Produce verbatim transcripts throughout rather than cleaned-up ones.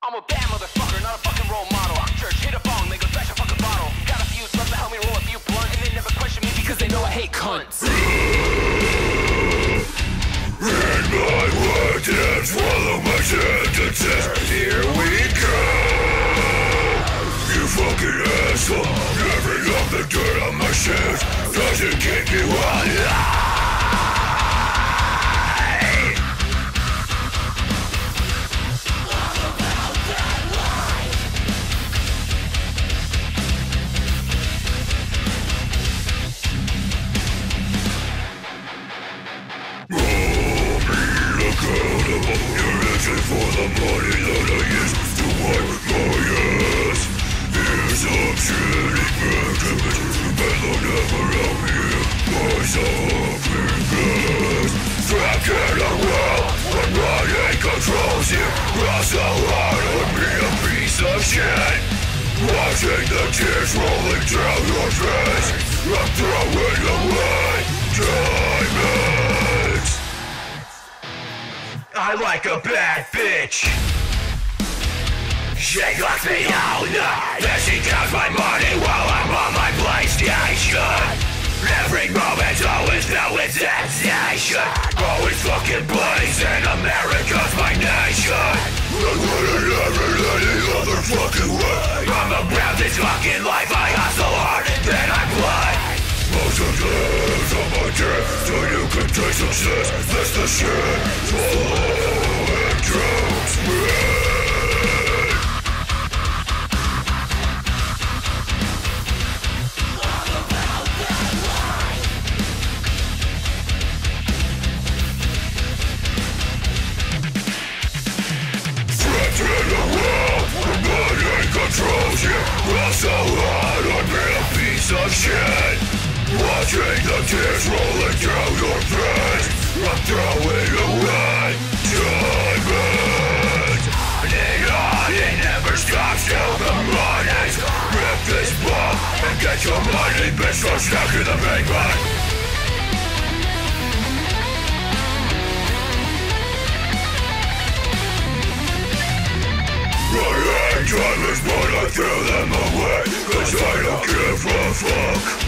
I'm a bad motherfucker, not a fucking role model. Fuck church, hit a bong, they go trash a fucking bottle. Got a few sluts to help me roll a few blunt, and they never question me because they know I hate cunts. In my words and swallow my sentences. Here we go. You fucking asshole. Covering up the dirt on my shoes doesn't keep you alive. For the money that I use to wipe my ass. Here's some shitty predicament. But they'll never help me. My suffering best. Trapped in a well when money controls you. You're so hard on me, a piece of shit. Watching the tears rolling down your face. I'm throwing away diamonds. I like a bad bitch. She locks me all night, then she counts my money while I'm on my PlayStation. Every moment's always filled with sensation. Always fucking blazing, America's my nation. I wouldn't ever any other fucking way. I'm around this fucking life, I hustle hard, then I play. Most of the days on my day, so you can taste success. That's the shit, swallow and drones me. Trapped in a world where money controls you. You're so hard on me, a piece of shit. Watching the tears rolling down your face. I'm throwing away diamonds. Neon, it never stops till the mornings. Rip this ball and get your money, bitch, so stuck in the pavement. I had diamonds, but I threw them away, cause I don't give a fuck.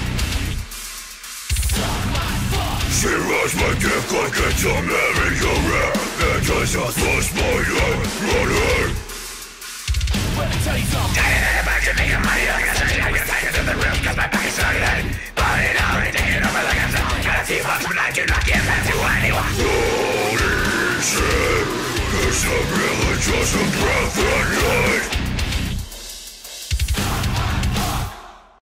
She rides my dick like it's a merry-go-round, and I just lost my life running. Let me tell you something. Dying in the back and making money like a second. I get back into the roof cause my back is started. Body down and taking over like I'm something. Got a few bucks but I do not give back to anyone. Holy shit, cause I'm really just a breath